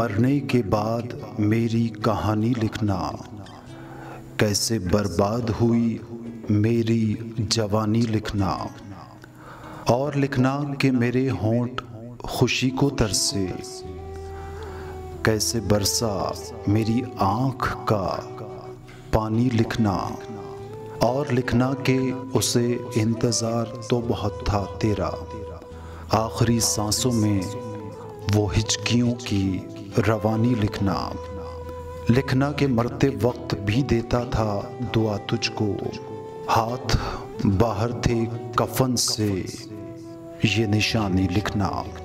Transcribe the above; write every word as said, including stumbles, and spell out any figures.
मरने के बाद मेरी कहानी लिखना, कैसे बर्बाद हुई मेरी जवानी लिखना, और लिखना कि मेरे होंठ खुशी को तरसे, कैसे बरसा मेरी आँख का पानी लिखना, और लिखना कि उसे इंतज़ार तो बहुत था तेरा, आखिरी सांसों में वो हिचकियों की रवानी लिखना, लिखना कि मरते वक्त भी देता था दुआ तुझको, हाथ बाहर थे कफन से ये निशानी लिखना।